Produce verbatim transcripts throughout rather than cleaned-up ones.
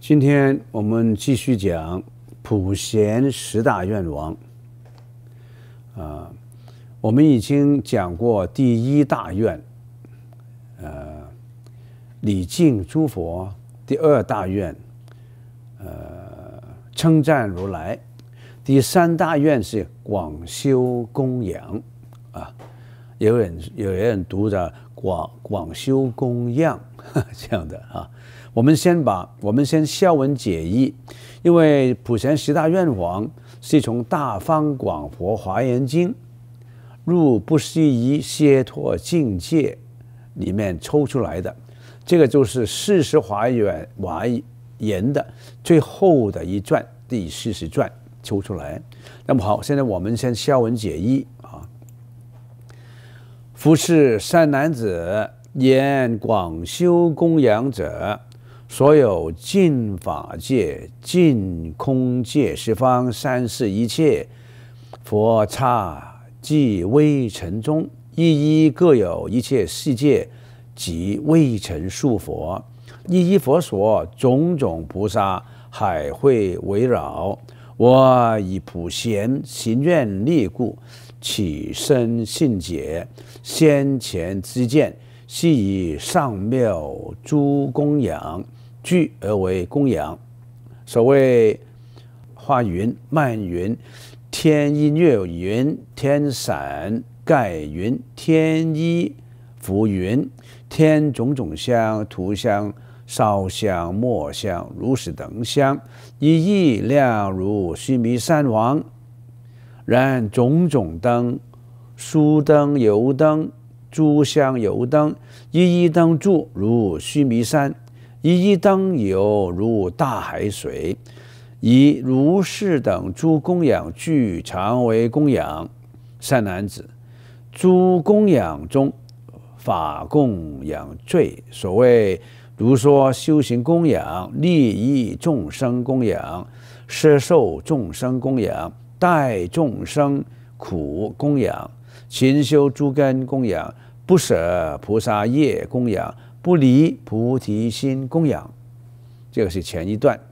今天我们继续讲普贤十大愿王。啊，我们已经讲过第一大愿，呃，礼敬诸佛；第二大愿，呃，称赞如来；第三大愿是广修供养。啊，有人有人读着广广修供养这样的啊。我们先把我们先消文解义，因为普贤十大愿王是从《大方广佛华严经》入不思议解脱境界里面抽出来的，这个就是四十华严华严的最后的一传，第四十传抽出来。那么好，现在我们先消文解义啊。夫是善男子，言广修供养者，所有尽法界、尽空界十方三世一切佛刹即微尘中，一一各有一切世界及微尘数佛，一一佛所种种菩萨海会围绕。我以普贤行愿力故，起身信解，先前之见，悉以上妙诸供养具而为供养。所谓花云、漫云、天音乐云、天伞盖云、天衣服云、天种种香、涂香、烧香、末香、如是等香，一一亮如须弥山王。然种种灯、酥灯、油灯、诸香油灯，一一灯柱如须弥山，一一灯油如大海水，以如是等诸供养具常为供养。善男子，诸供养中，法供养最。所谓如说修行供养、利益众生供养、摄受众生供养、待众生苦供养、勤修诸根供养、不舍菩萨业供养、不离菩提心供养。这个是前一段。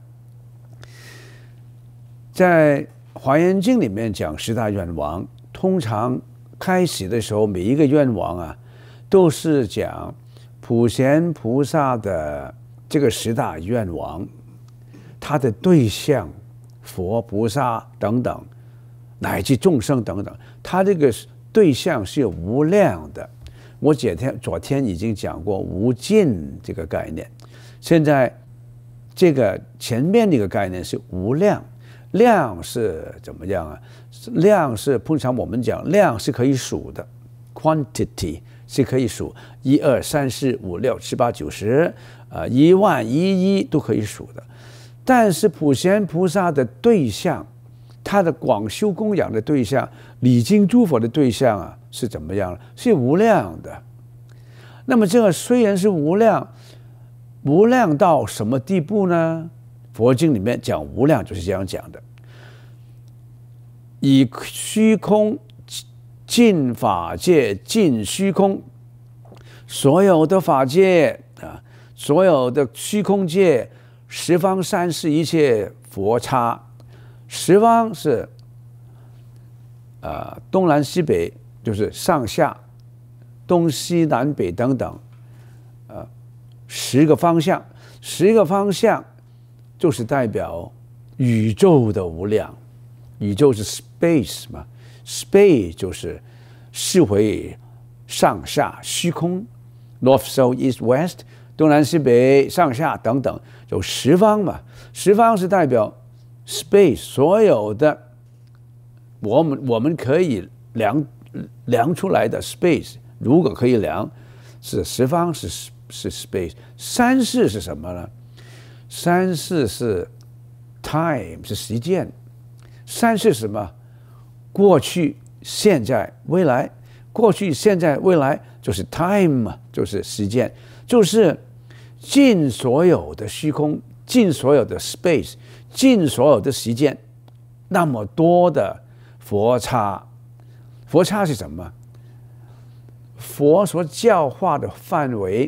在华严经里面讲十大愿王，通常开始的时候，每一个愿王啊，都是讲普贤菩萨的这个十大愿王，他的对象佛菩萨等等，乃至众生等等，他这个对象是有无量的。我昨天昨天已经讲过无尽这个概念，现在这个前面这个概念是无量。量是怎么样啊？量是通常我们讲量是可以数的 ，quantity 是可以数，一二三四五六七八九十，呃，一万一亿都可以数的。但是普贤菩萨的对象，他的广修供养的对象，礼敬诸佛的对象啊，是怎么样？是无量的。那么这个虽然是无量，无量到什么地步呢？佛经里面讲无量就是这样讲的：以虚空尽法界，尽虚空，所有的法界啊，所有的虚空界，十方三世一切佛刹。十方是呃东南西北，就是上下东西南北等等，呃十个方向，十个方向就是代表宇宙的无量。宇宙是 space 嘛 ，space 就是四维上下虚空 ，north south east west 东南西北上下等等，有十方嘛。十方是代表 space 所有的我们我们可以量量出来的 space， 如果可以量，是十方是是 space。三世是什么呢？三世是 time 是时间。三世是什么？过去、现在、未来。过去、现在、未来就是 time， 就是时间，就是尽所有的虚空，尽所有的 space， 尽所有的时间。那么多的佛刹，佛刹是什么？佛所教化的范围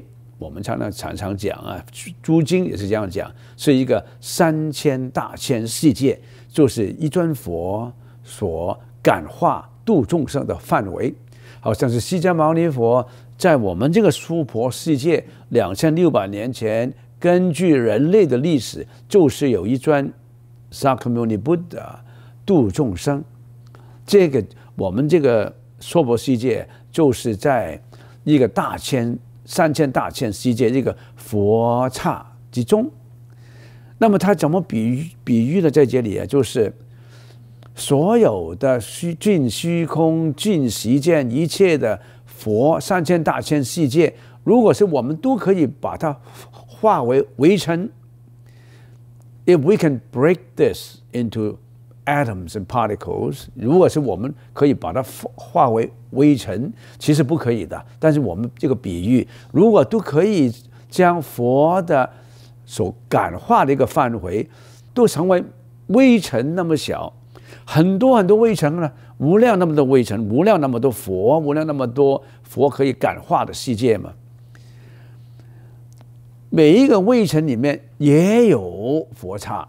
我们常常常常讲啊，诸经也是这样讲，是一个三千大千世界，就是一尊佛所感化度众生的范围。好像是释迦牟尼佛在我们这个娑婆世界两千六百年前，根据人类的历史，就是有一尊萨迦牟尼佛度众生。这个我们这个娑婆世界就是在一个大千三千大千世界这个佛刹之中。那么他怎么比喻比喻呢？在这里啊，就是所有的虚尽虚空尽时间一切的佛三千大千世界，如果是我们都可以把它化为微尘 ，if we can break this into atoms and particles， 如果是我们可以把它化为微尘，其实不可以的。但是我们这个比喻，如果都可以将佛的所感化的一个范围，都成为微尘那么小，很多很多微尘呢，无量那么多微尘，无量那么多佛，无量那么多佛可以感化的世界嘛。每一个微尘里面也有佛刹。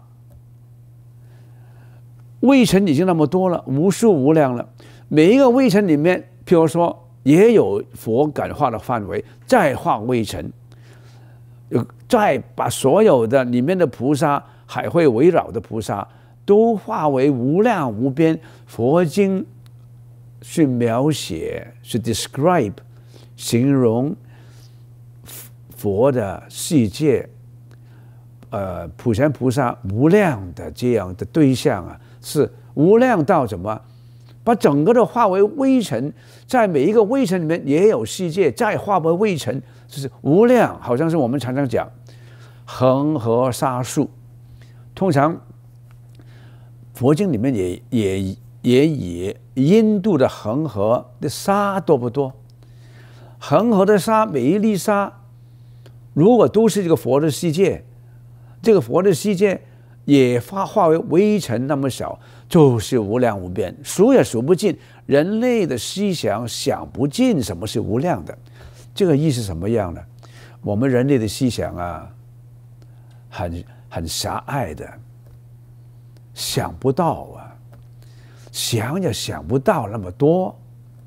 微尘已经那么多了，无数无量了。每一个微尘里面，譬如说，也有佛感化的范围，再化微尘，再把所有的里面的菩萨，海会围绕的菩萨，都化为无量无边。佛经是描写，是 describe， 形容佛的世界，呃，普贤菩萨无量的这样的对象啊。是无量到怎么把整个的化为微尘，在每一个微尘里面也有世界，再化为微尘，就是无量。好像是我们常常讲恒河沙数，通常佛经里面也也也以印度的恒河的沙多不多？恒河的沙，每一粒沙，如果都是这个佛的世界，这个佛的世界也化化为微尘那么小，就是无量无边，数也数不尽。人类的思想想不尽什么是无量的。这个意思什么样呢？我们人类的思想啊，很很狭隘的，想不到啊，想也想不到那么多。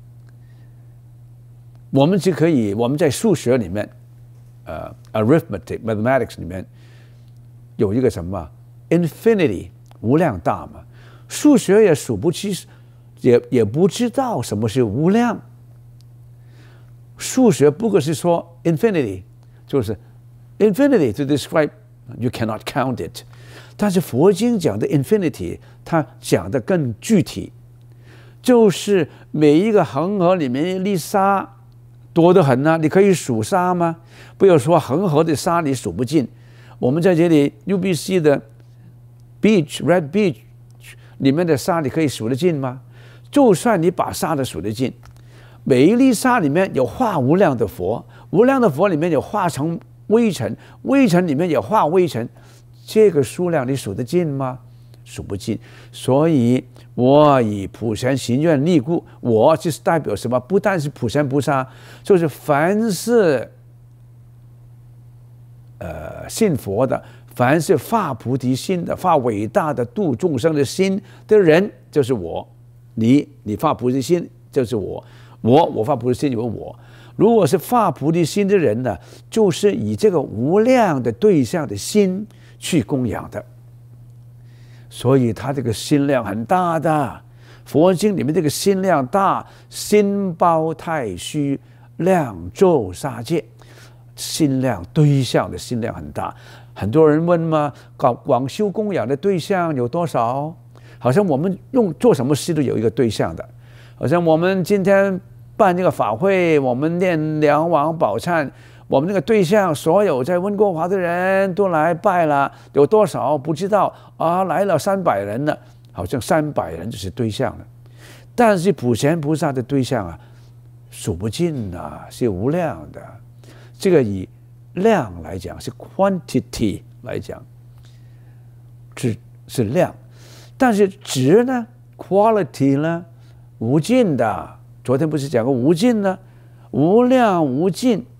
我们只可以，我们在数学里面，呃 ，arithmetic mathematics 里面有一个什么？ Infinity 无量大嘛，数学也数不清，也也不知道什么是无量。数学不过是说 infinity， 就是 infinity to describe you cannot count it。但是佛经讲的 infinity， 它讲的更具体，就是每一个恒河里面一粒沙多得很啊，你可以数沙吗？不要说恒河的沙你数不尽。我们在这里 U B C 的Beach Red Beach 里面的沙你可以数得尽吗？就算你把沙的数得尽，每一粒沙里面有化无量的佛，无量的佛里面有化成微尘，微尘里面有化微尘，这个数量你数得尽吗？数不尽。所以我以普贤行愿力故，我就是代表什么？不但是普贤菩萨，就是凡是呃信佛的，凡是发菩提心的、发伟大的度众生的心的人，就是我。你你发菩提心就是我，我我发菩提心有我。如果是发菩提心的人呢，就是以这个无量的对象的心去供养的，所以他这个心量很大的。佛经里面这个心量大，心包太虚，量周沙界，心量对象的心量很大。很多人问嘛，广广修供养的对象有多少？好像我们用做什么事都有一个对象的，好像我们今天办这个法会，我们念梁王宝忏，我们那个对象，所有在温哥华的人都来拜了，有多少不知道啊？来了三百人了，好像三百人就是对象了。但是普贤菩萨的对象啊，数不尽啊，是无量的。这个以量来讲，是 quantity 来讲，是是量。但是值呢 ，quality 呢，无尽的。昨天不是讲过无尽呢？无量无尽，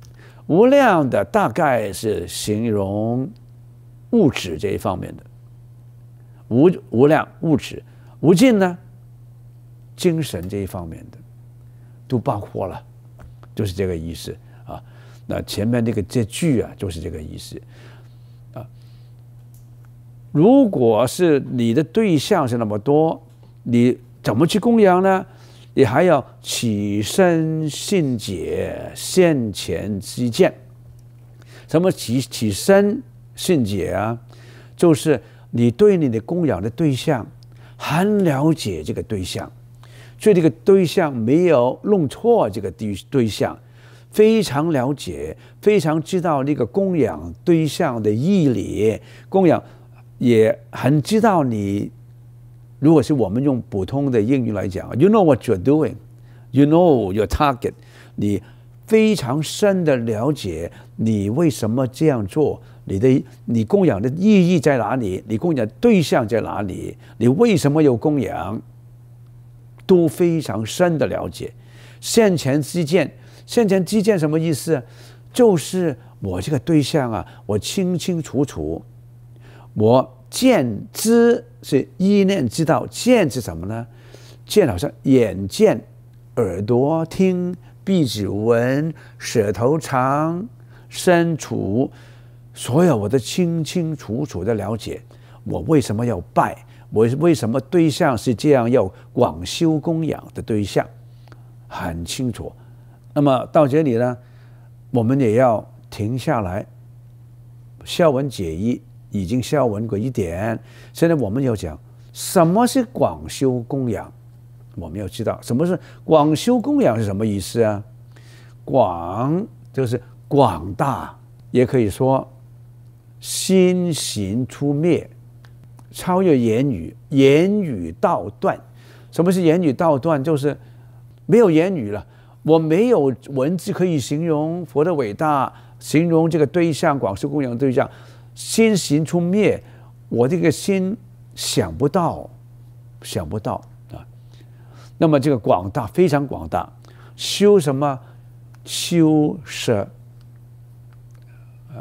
无量的大概是形容物质这一方面的，无无量物质，无尽呢精神这一方面的都包括了，就是这个意思啊。那前面那个这句啊，就是这个意思啊。如果是你的对象是那么多，你怎么去供养呢？你还要起身信解，现前积见。什么起起身信解啊？就是你对你的供养的对象很了解这个对象，所以这个对象没有弄错这个对对象，非常了解，非常知道那个供养对象的义理，供养也很知道你。如果是我们用普通的英语来讲 ，You know what you're doing, you know your target， 你非常深的了解你为什么这样做，你的你供养的意义在哪里，你供养对象在哪里，你为什么有供养，都非常深的了解。现前知见，现前知见什么意思？就是我这个对象啊，我清清楚楚，我见知是一念知道，见是什么呢？见好像眼见、耳朵听、鼻子闻、舌头尝、身处，所有我的清清楚楚的了解。我为什么要拜？我为什么对象是这样要广修供养的对象，很清楚。那么到这里呢，我们也要停下来，消文解义。已经消文过一点，现在我们要讲什么是广修供养。我们要知道什么是广修供养是什么意思啊？广就是广大，也可以说心行出灭，超越言语，言语道断。什么是言语道断？就是没有言语了，我没有文字可以形容佛的伟大，形容这个对象，广修供养的对象。心行出灭，我这个心想不到，想不到啊。那么这个广大非常广大，修什么？修舍，呃，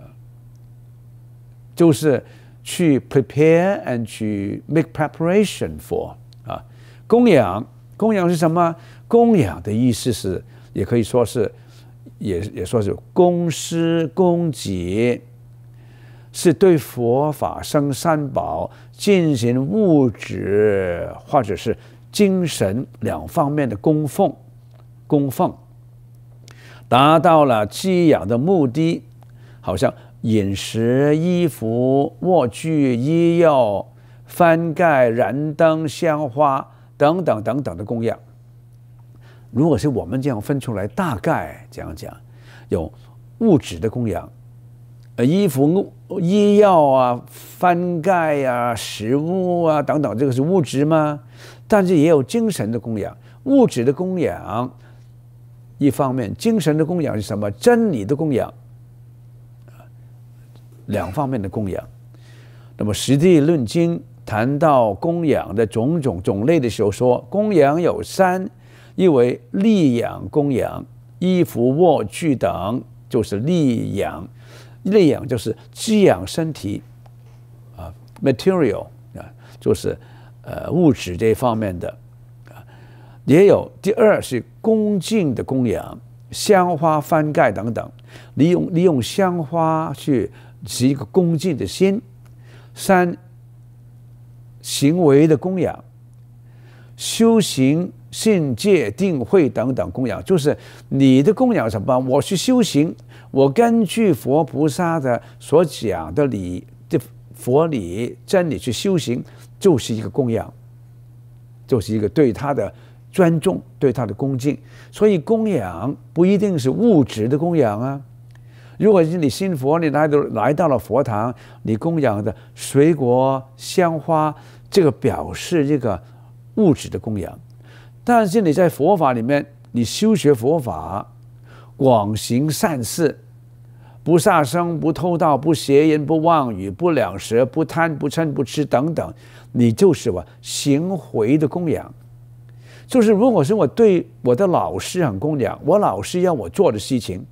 就是去 prepare and 去 make preparation for 啊。供养，供养是什么？供养的意思是，也可以说是，也也说是供施供给。是对佛法生三宝进行物质或者是精神两方面的供奉，供奉达到了寄养的目的，好像饮食、衣服、卧具、医药、幡盖、燃灯、香花等等等等的供养。如果是我们这样分出来，大概这样讲，有物质的供养。衣服、医药啊、幡盖啊、食物啊等等，这个是物质吗？但是也有精神的供养。物质的供养一方面，精神的供养是什么？真理的供养，两方面的供养。那么《实地论经》谈到供养的种种种类的时候说，供养有三：一为利养供养，衣服、卧具等就是利养。利养就是滋养身体啊 ，material 啊，就是呃物质这方面的啊。也有第二是恭敬的供养，香花、幡盖等等，利用利用香花去是一个恭敬的心。三行为的供养，修行、信戒、定慧等等供养，就是你的供养什么？我去修行。我根据佛菩萨的所讲的理的佛理真理去修行，就是一个供养，就是一个对他的尊重，对他的恭敬。所以供养不一定是物质的供养啊。如果是你信佛，你来到来到了佛堂，你供养的水果、香花，这个表示这个物质的供养。但是你在佛法里面，你修学佛法，广行善事，不杀生、不偷盗、不邪淫、不妄语、不两舌、不贪、不嗔、不痴等等，你就是我行回的供养。就是如果是我对我的老师很供养，我老师要我做的事情，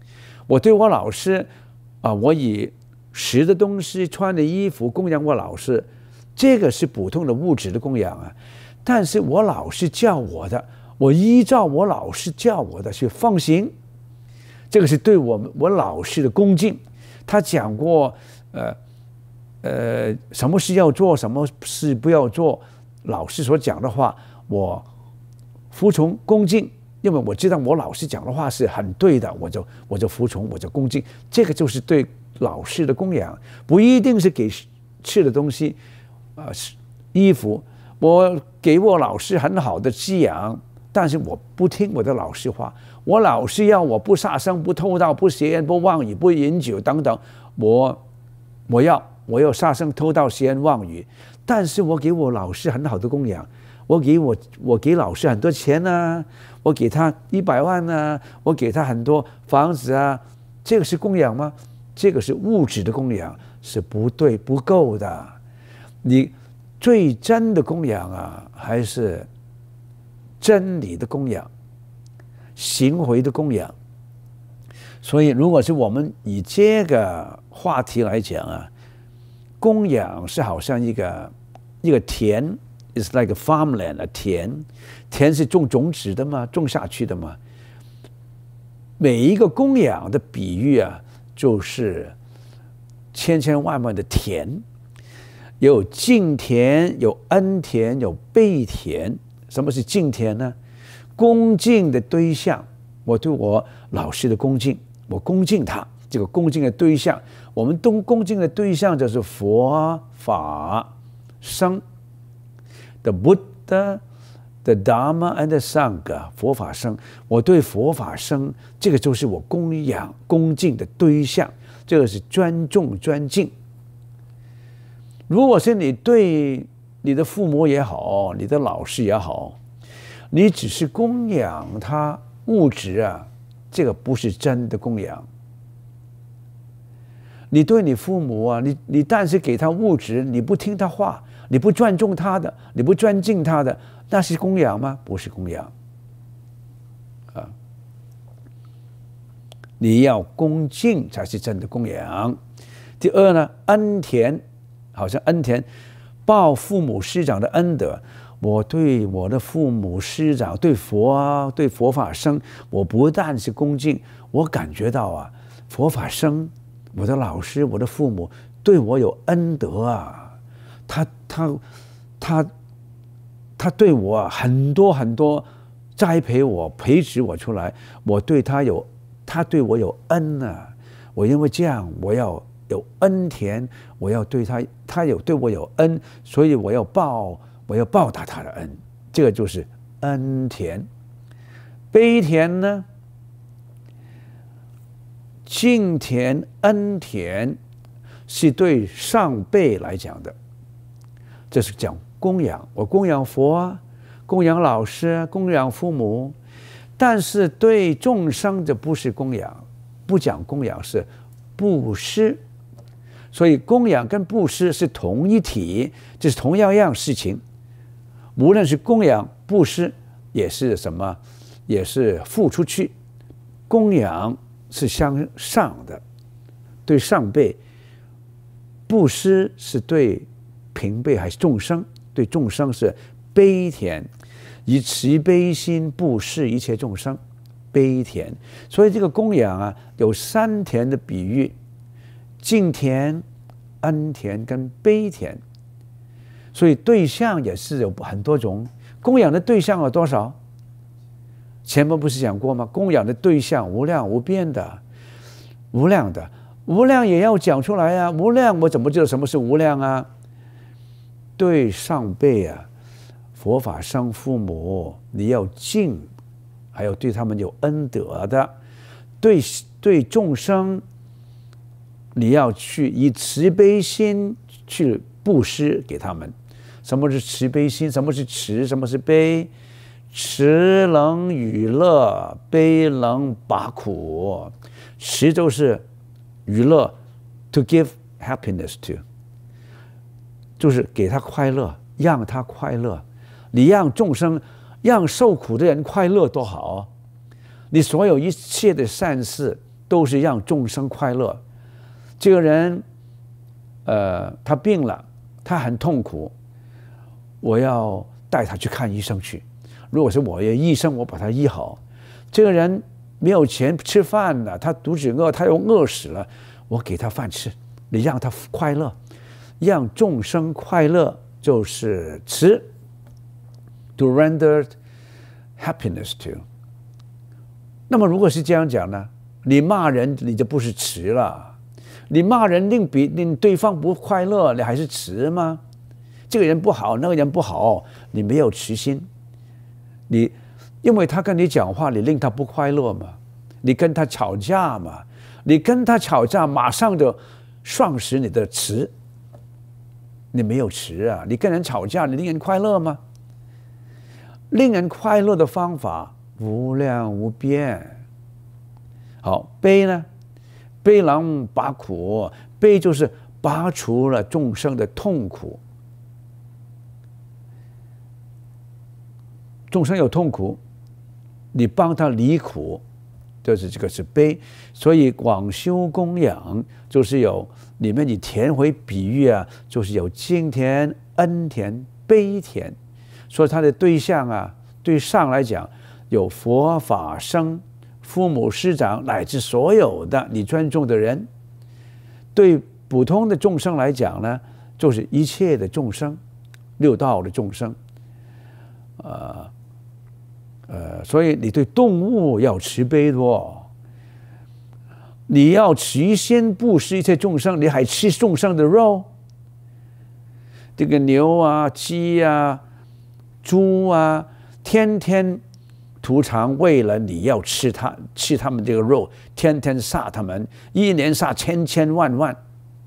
我对我老师啊，我以食的东西、穿的衣服供养我老师，这个是普通的物质的供养啊。但是我老师教我的，我依照我老师教我的去奉行，这个是对我们我老师的恭敬。他讲过，呃呃，什么事要做，什么事不要做，老师所讲的话，我服从恭敬，因为我知道我老师讲的话是很对的，我就我就服从，我就恭敬。这个就是对老师的供养，不一定是给吃的东西，啊、呃，衣服。我给我老师很好的滋养，但是我不听我的老师话。我老师要我不杀生、不偷盗、不邪言、不妄语、不饮酒等等，我我要我要杀生、偷盗、邪言、妄语。但是我给我老师很好的供养，我给我我给老师很多钱啊，我给他一百万啊，我给他很多房子啊，这个是供养吗？这个是物质的供养，是不对不够的。你最真的供养啊，还是真理的供养，行为的供养。所以如果是我们以这个话题来讲啊，供养是好像一个一个田 ，is like a farmland， a 田，田是种种子的嘛，种下去的嘛。每一个供养的比喻啊，就是千千万万的田。有敬田，有恩田，有悲田。什么是敬田呢？恭敬的对象，我对我老师的恭敬，我恭敬他。这个恭敬的对象，我们都恭敬的对象就是佛法僧 ，the Buddha, the Dharma and the Sangha， 佛法僧。我对佛法僧，这个就是我供养恭敬的对象，这个是尊重尊敬。如果是你对你的父母也好，你的老师也好，你只是供养他物质啊，这个不是真的供养。你对你父母啊，你你但是给他物质，你不听他话，你不尊重他的，你不尊敬他的，那是供养吗？不是供养啊！你要恭敬才是真的供养。第二呢，恩田。好像恩田，报父母师长的恩德。我对我的父母师长，对佛啊，对佛法僧，我不但是恭敬，我感觉到啊，佛法僧，我的老师，我的父母对我有恩德啊，他他他他对我啊很多很多栽培我，培植我出来，我对他有，他对我有恩啊，我因为这样，我要有恩田，我要对他，他有对我有恩，所以我要报，我要报答他的恩，这个就是恩田。悲田呢，敬田、恩田是对上辈来讲的，这是讲供养，我供养佛啊，供养老师，供养父母，但是对众生的不是供养，不讲供养，是布施。所以供养跟布施是同一体，这是同样样事情。无论是供养、布施，也是什么，也是付出去。供养是向上的，对上辈；布施是对平辈还是众生？对众生是悲田，以慈悲心布施一切众生，悲田。所以这个供养啊，有三田的比喻。敬田、恩田跟悲田，所以对象也是有很多种。供养的对象有多少？前面不是讲过吗？供养的对象无量无边的，无量的，无量也要讲出来啊！无量，我怎么知道什么是无量啊？对上辈啊，佛法僧父母，你要敬，还有对他们有恩德的，对对众生。你要去以慈悲心去布施给他们。什么是慈悲心？什么是慈？什么是悲？慈能娱乐，悲能拔苦。慈就是娱乐 ，to give happiness to， 就是给他快乐，让他快乐。你让众生，让受苦的人快乐多好！你所有一切的善事， 都是让众生快乐。这个人，呃，他病了，他很痛苦，我要带他去看医生去。如果是我的医生，我把他医好。这个人没有钱吃饭了，他肚子饿，他又饿死了，我给他饭吃，你让他快乐，让众生快乐就是慈 ，to render happiness to。那么如果是这样讲呢，你骂人你就不是慈了，你骂人令比令对方不快乐，你还是慈吗？这个人不好，那个人不好，你没有慈心，你。因为他跟你讲话，你令他不快乐嘛？你跟他吵架嘛？你跟他吵架，马上就丧失你的慈，你没有慈啊！你跟人吵架，你令人快乐吗？令人快乐的方法无量无边。好，悲呢？悲能拔苦，悲就是拔除了众生的痛苦。众生有痛苦，你帮他离苦，就是这个是悲。所以广修供养就是有里面以田为比喻啊，就是有敬田、恩田、悲田。所以他的对象啊，对上来讲有佛法僧、父母师长乃至所有的你尊重的人。对普通的众生来讲呢，就是一切的众生，六道的众生，呃。呃，所以你对动物要慈悲的哦，你要慈心布施一切众生，你还吃众生的肉？这个牛啊、鸡啊、猪啊，天天屠场为了你要吃它，吃他们这个肉，天天杀他们，一年杀千千万万，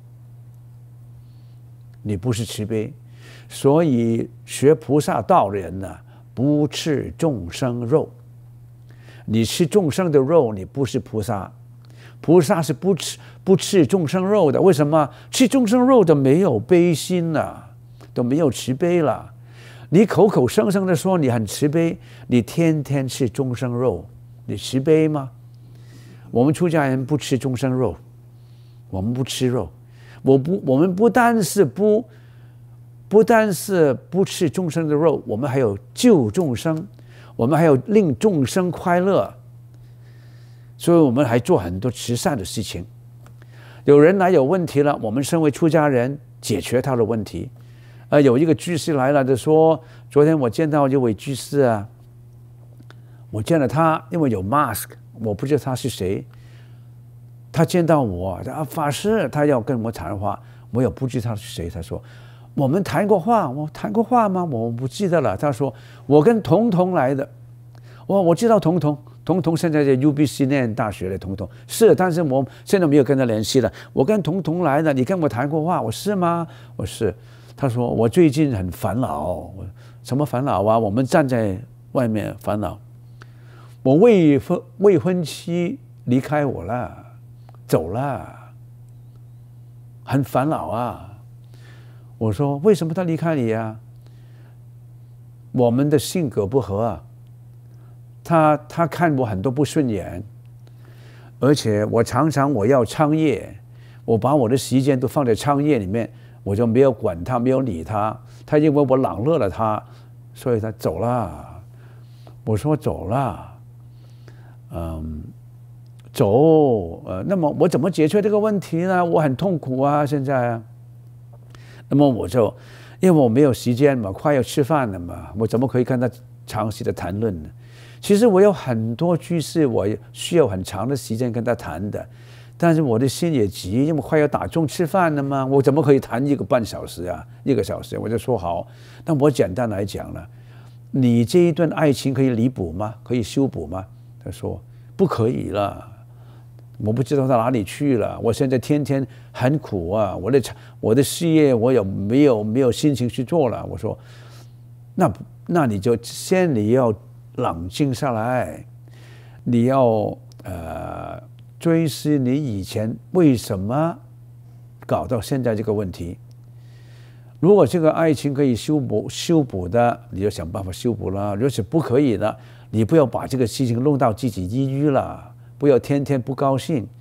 你不是慈悲。所以学菩萨道的人呢、啊，不吃众生肉，你吃众生的肉，你不是菩萨。菩萨是不吃不吃众生肉的。为什么？吃众生肉的没有悲心了、啊，都没有慈悲了。你口口声声的说你很慈悲，你天天吃众生肉，你慈悲吗？我们出家人不吃众生肉，我们不吃肉，我不，我们不单是不。不单是不吃众生的肉，我们还有救众生，我们还有令众生快乐，所以我们还做很多慈善的事情。有人来有问题了，我们身为出家人解决他的问题。呃，有一个居士来了就说，昨天我见到一位居士啊，我见了他，因为有 mask， 我不知道他是谁。他见到我啊，法师，他要跟我谈话，我也不知道他是谁。他说。我们谈过话，我谈过话吗？我不记得了。他说我跟彤彤来的，我我知道彤彤，彤彤现在在 U B C 念大学的彤彤是，但是我现在没有跟他联系了。我跟彤彤来的，你跟我谈过话，我是吗？我是。他说我最近很烦恼，什么烦恼啊？我们站在外面烦恼，我未婚未婚妻离开我了，走了，很烦恼啊。我说为什么他离开你呀？我们的性格不合啊，他他看我很多不顺眼，而且我常常我要创业，我把我的时间都放在创业里面，我就没有管他，没有理他，他认为我冷落了他，所以他走了。我说走了，嗯，走，呃，那么我怎么解决这个问题呢？我很痛苦啊，现在啊。那么我就，因为我没有时间嘛，快要吃饭了嘛，我怎么可以跟他长期的谈论呢？其实我有很多居士，我需要很长的时间跟他谈的，但是我的心也急，因为快要打钟吃饭了嘛，我怎么可以谈一个半小时啊，一个小时？我就说好，那我简单来讲了，你这一段爱情可以弥补吗？可以修补吗？他说不可以了。我不知道到哪里去了，我现在天天很苦啊，我的我的事业我有没有没有心情去做了？我说，那那你就先你要冷静下来，你要呃追思你以前为什么搞到现在这个问题。如果这个爱情可以修补修补的，你就想办法修补了；如果是不可以的，你不要把这个事情弄到自己抑郁了。不要天天不高兴，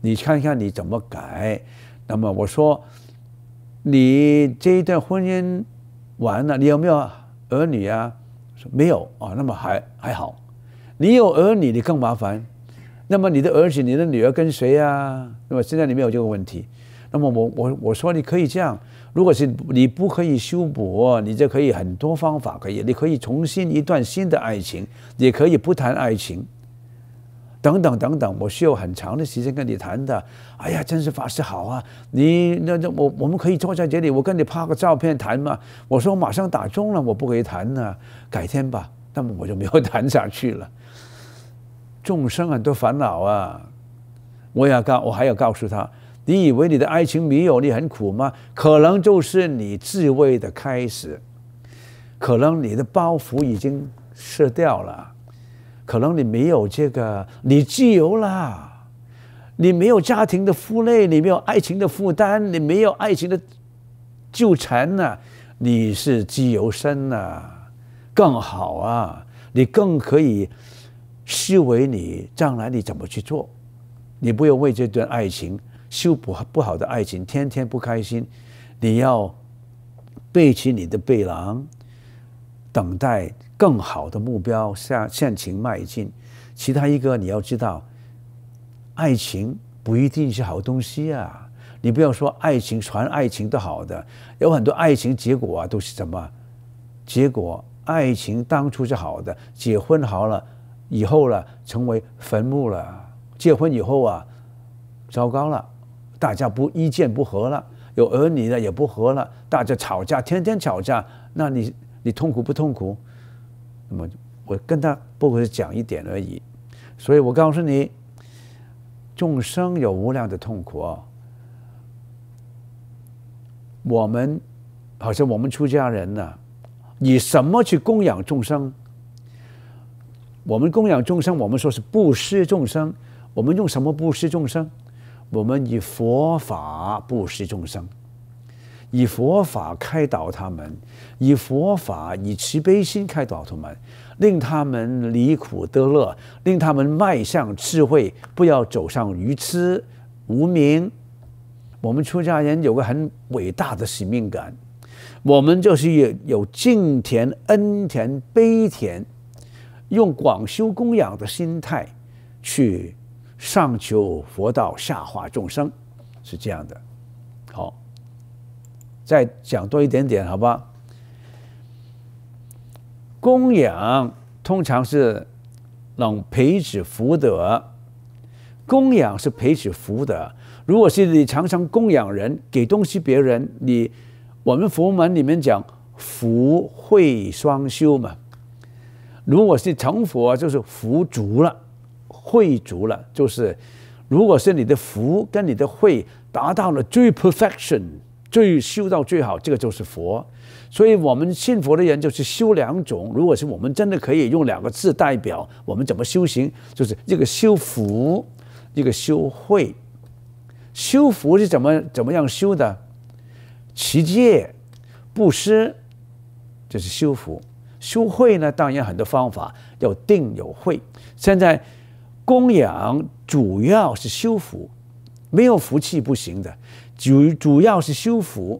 你看看你怎么改。那么我说，你这一段婚姻完了，你有没有儿女啊？说没有啊，那么还还好。你有儿女，你更麻烦。那么你的儿子、你的女儿跟谁啊？那么现在你没有这个问题。那么我我我说你可以这样，如果是你不可以修补，你就可以很多方法可以，你可以重新一段新的爱情，也可以不谈爱情，等等等等。我需要很长的时间跟你谈的。哎呀，真是法师好啊！你那那我我们可以坐在这里，我跟你拍个照片谈嘛。我说马上打钟了，我不可以谈呢，改天吧。那么我就没有谈下去了。众生很多烦恼啊，我要告我还要告诉他，你以为你的爱情没有你很苦吗？可能就是你智慧的开始，可能你的包袱已经卸掉了，可能你没有这个，你自由了，你没有家庭的负累，你没有爱情的负担，你没有爱情的纠缠了，你是自由身啊，更好啊，你更可以思维你将来你怎么去做。你不要为这段爱情修补不好的爱情天天不开心，你要背起你的背囊，等待更好的目标向向前迈进。其他一个你要知道，爱情不一定是好东西啊，你不要说爱情传爱情都好的，有很多爱情结果啊都是什么结果？爱情当初是好的，结婚好了以后了成为坟墓了，结婚以后啊糟糕了，大家不意见不合了，有儿女了也不合了，大家吵架，天天吵架，那你你痛苦不痛苦？那么我跟他不过是讲一点而已，所以我告诉你，众生有无量的痛苦哦。我们好像我们出家人呢、啊，以什么去供养众生？我们供养众生，我们说是布施众生。我们用什么布施众生？我们以佛法布施众生，以佛法开导他们，以佛法以慈悲心开导他们，令他们离苦得乐，令他们迈向智慧，不要走上愚痴无明。我们出家人有个很伟大的使命感，我们就是有有敬田、恩田、悲田，用广修供养的心态去上求佛道，下化众生，是这样的。好，再讲多一点点，好吧？供养通常是能培植福德，供养是培植福德。如果是你常常供养人，给东西别人，你我们佛门里面讲福慧双修嘛。如果是成佛，就是福足了，慧足了，就是如果是你的福跟你的慧达到了最 perfection， 最修到最好，这个就是佛。所以我们信佛的人就是修两种。如果是我们真的可以用两个字代表我们怎么修行，就是一个修福，一个修慧。修福是怎么怎么样修的？持戒、布施，这是修福。修慧呢，当然很多方法，有定有慧。现在供养主要是修福，没有福气不行的，主主要是修福。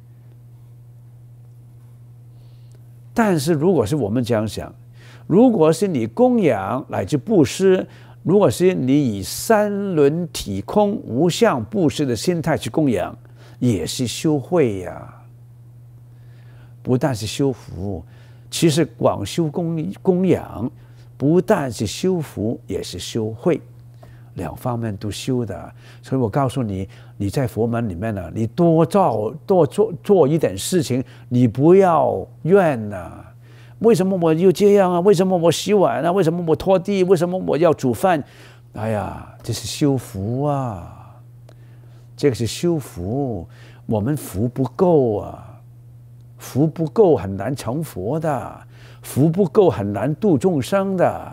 但是如果是我们这样想，如果是你供养乃至布施，如果是你以三轮体空无相布施的心态去供养，也是修慧呀。不但是修福，其实广修供供养，不但是修福，也是修慧，两方面都修的。所以我告诉你，你在佛门里面呢，你多做多做做一点事情，你不要怨呐、啊。为什么我又这样啊？为什么我洗碗啊？为什么我拖地？为什么我要煮饭？哎呀，这是修福啊！这个是修福，我们福不够啊，福不够很难成佛的，福不够很难度众生的。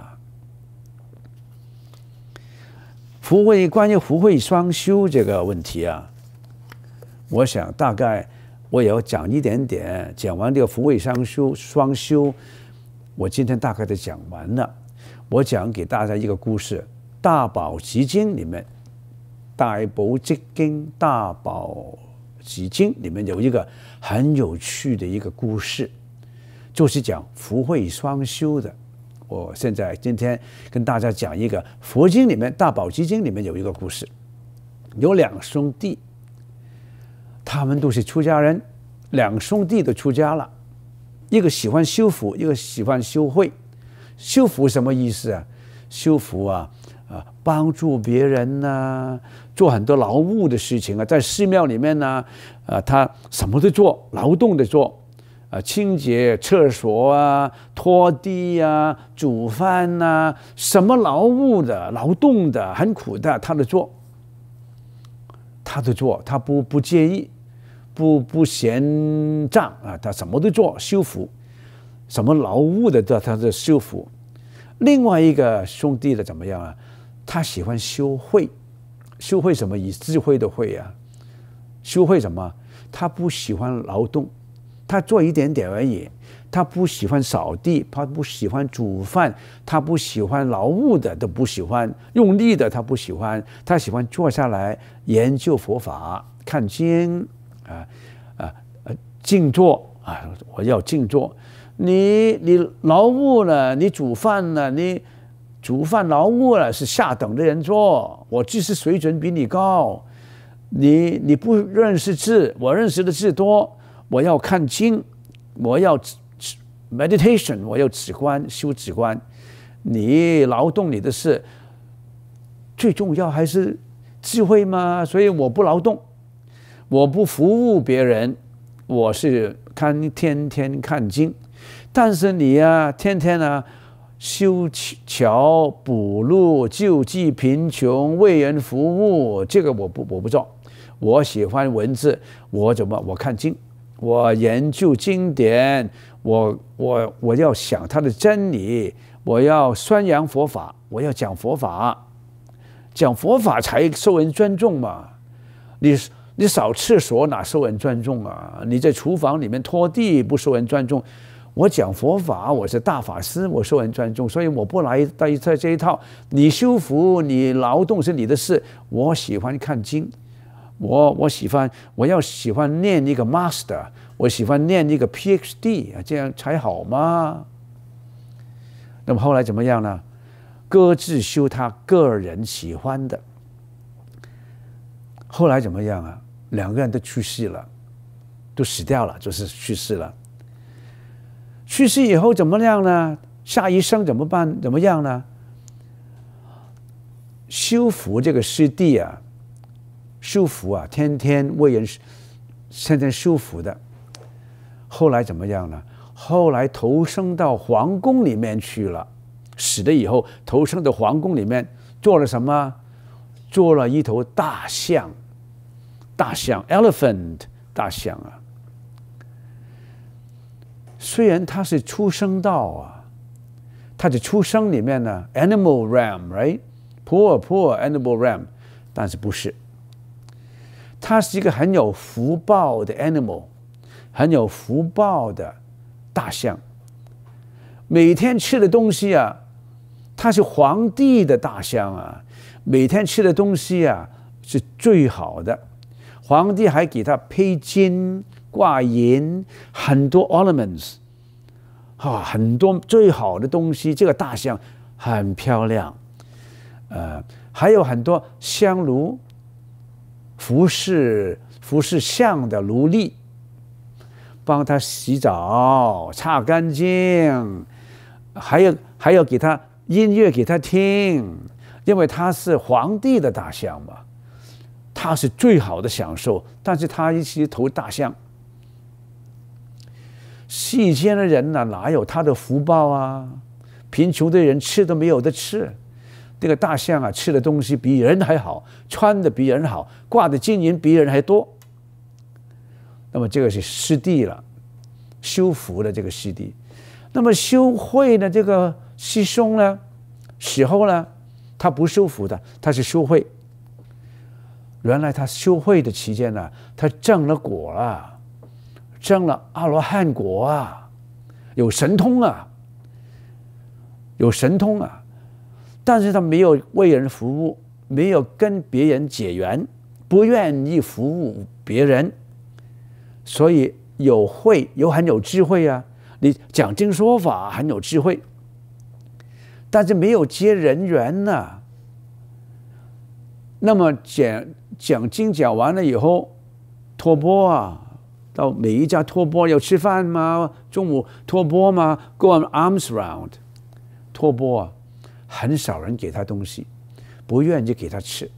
福慧关于福慧双修这个问题啊，我想大概。我也要讲一点点，讲完这个福慧双修，双修，我今天大概都讲完了。我讲给大家一个故事，《大宝积经》里面大宝积经》《大宝积经》里面有一个很有趣的一个故事，就是讲福慧双修的。我现在今天跟大家讲一个佛经里面《大宝积经》里面有一个故事，有两兄弟，他们都是出家人，两兄弟都出家了，一个喜欢修福，一个喜欢修慧。修福什么意思啊？修福啊，啊，帮助别人呐、啊，做很多劳务的事情啊，在寺庙里面呢、啊，啊，他什么都做，劳动的做，啊，清洁厕所啊，拖地啊，煮饭呐、啊，什么劳务的、劳动的、很苦的，他都做，他都做，他不不介意，不不嫌脏啊，他什么都做，修福。什么劳务的，他的修福。另外一个兄弟的怎么样啊？他喜欢修慧，修慧什么意思？智慧的慧啊。修慧什么？他不喜欢劳动，他做一点点而已。他不喜欢扫地，他不喜欢煮饭，他不喜欢劳务的，都不喜欢用力的，他不喜欢。他喜欢坐下来研究佛法，看经啊啊啊，静坐啊，我要静坐。你你劳务了，你煮饭了，你煮饭劳务了，是下等的人做。我知识水准比你高，你你不认识字，我认识的字多。我要看经，我要 meditation， 我要止观，修止观。你劳动你的事，最重要还是智慧嘛。所以我不劳动，我不服务别人，我是看天天看经。但是你啊，天天啊，修桥补路、救济贫穷、为人服务，这个我不我不做。我喜欢文字，我怎么我看经，我研究经典，我我我要想它的真理，我要宣扬佛法，我要讲佛法，讲佛法才受人尊重嘛。你你扫厕所哪受人尊重啊？你在厨房里面拖地不受人尊重。我讲佛法，我是大法师，我受人尊重，所以我不来带这一套。你修福，你劳动是你的事，我喜欢看经，我我喜欢，我要喜欢念一个 master， 我喜欢念一个 P H D， 这样才好嘛。那么后来怎么样呢？各自修他个人喜欢的。后来怎么样啊？两个人都去世了，都死掉了，就是去世了。去世以后怎么样呢？下一生怎么办？怎么样呢？修福这个师弟啊，修福啊，天天为人，天天修福的。后来怎么样呢？后来投生到皇宫里面去了。死了以后，投生到皇宫里面，做了什么？做了一头大象，大象 ，elephant， 大象啊。虽然他是出生道啊，他的出生里面呢 ，animal realm，right， poor poor animal realm， 但是不是，他是一个很有福报的 animal， 很有福报的大象。每天吃的东西啊，他是皇帝的大象啊，每天吃的东西啊是最好的，皇帝还给他披金。挂银，很多 ornaments， 啊，很多最好的东西。这个大象很漂亮，呃，还有很多香炉，服侍服侍象的奴隶，帮他洗澡、擦干净，还有还要给他音乐给他听，因为他是皇帝的大象嘛，他是最好的享受。但是他一起头大象。世间的人呢、啊，哪有他的福报啊？贫穷的人吃都没有得吃。这个大象啊，吃的东西比人还好，穿的比人好，挂的金银比人还多。那么这个是师弟了，修福的这个师弟。那么修慧的这个师兄呢，死后呢，他不修福的，他是修慧。原来他修慧的期间呢，他证了果了。证了阿罗汉果啊，有神通啊，有神通啊，但是他没有为人服务， 没有跟别人结缘，不愿意服务别人，所以有慧，有很有智慧啊。你讲经说法很有智慧，但是没有结人缘呐、啊。那么讲讲经讲完了以后，托钵啊，到每一家托钵要吃饭吗？中午托钵吗 ？Go on arms round， 托钵啊，很少人给他东西，不愿意给他吃，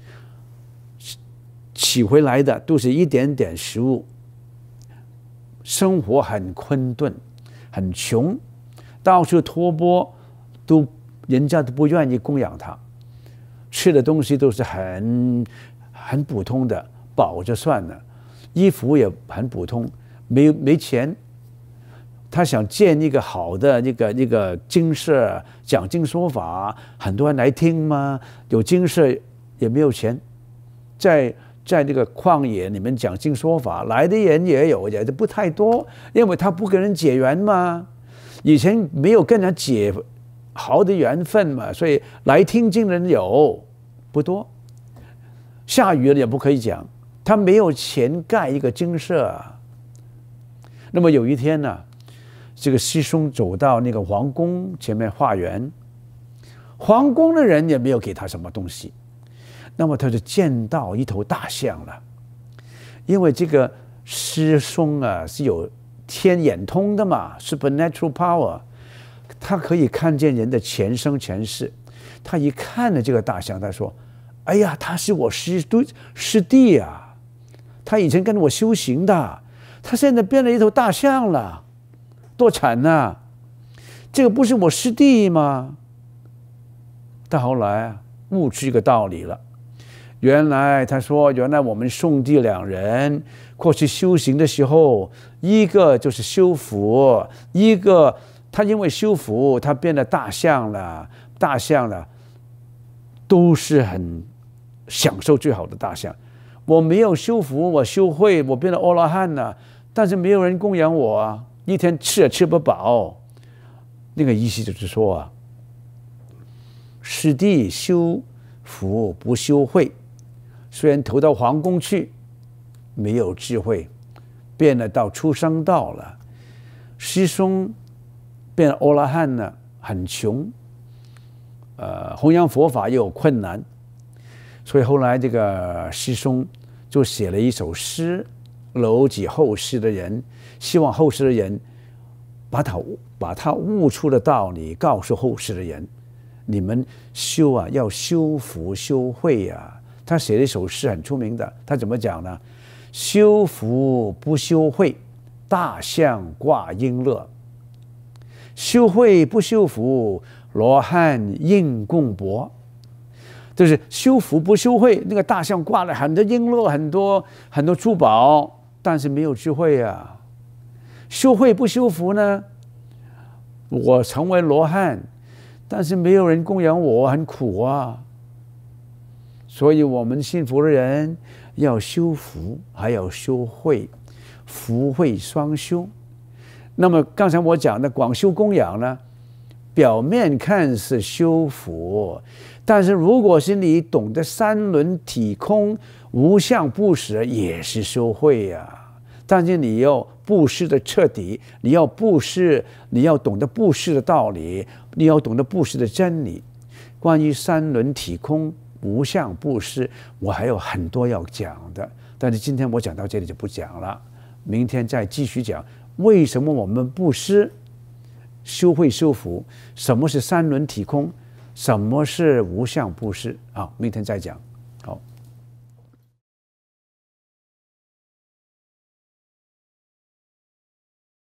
取回来的都是一点点食物，生活很困顿，很穷，到处托钵，都人家都不愿意供养他，吃的东西都是很很普通的，饱就算了，衣服也很普通，没没钱。他想建一个好的一个一个经社，讲经说法，很多人来听吗？有经社也没有钱，在在那个旷野里面讲经说法，来的人也有，也不太多，因为他不跟人结缘嘛，以前没有跟人结好的缘分嘛，所以来听经的人有不多。下雨了也不可以讲，他没有钱盖一个经社啊。那么有一天呢、啊，这个师兄走到那个皇宫前面化缘，皇宫的人也没有给他什么东西，那么他就见到一头大象了。因为这个师兄啊是有天眼通的嘛 ，supernatural power， 他可以看见人的前生前世。他一看了这个大象，他说：“哎呀，他是我师弟师弟啊，他以前跟我修行的，他现在变了一头大象了。”多惨呐、啊！这个不是我师弟吗？到后来啊，悟出一个道理了。原来他说，原来我们兄弟两人过去修行的时候，一个就是修福，一个他因为修福，他变得大象了，大象了，都是很享受最好的大象。我没有修福，我修慧，我变得阿罗汉了，但是没有人供养我啊。一天吃也吃不饱，那个意思就是说啊，师弟修福不修慧，虽然投到皇宫去，没有智慧，变了到出生道了。师兄变阿罗汉呢，很穷，呃，弘扬佛法又有困难，所以后来这个师兄就写了一首诗，楼给后世的人。希望后世的人把他把他悟出的道理告诉后世的人，你们修啊要修福修慧啊。他写了一首诗很出名的，他怎么讲呢？修福不修慧，大象挂璎珞；修慧不修福，罗汉应供钵。就是修福不修慧，那个大象挂了很多璎珞，很多很多珠宝，但是没有智慧啊。修慧不修福呢？我成为罗汉，但是没有人供养我，很苦啊。所以我们信佛的人要修福，还要修慧，福慧双修。那么刚才我讲的广修供养呢，表面看是修福，但是如果是你懂得三轮体空、无相布施，也是修慧呀、啊。但是你要布施的彻底，你要布施，你要懂得布施的道理，你要懂得布施的真理。关于三轮体空、无相布施，我还有很多要讲的，但是今天我讲到这里就不讲了，明天再继续讲为什么我们布施、修慧修福，什么是三轮体空，什么是无相布施啊？明天再讲。好。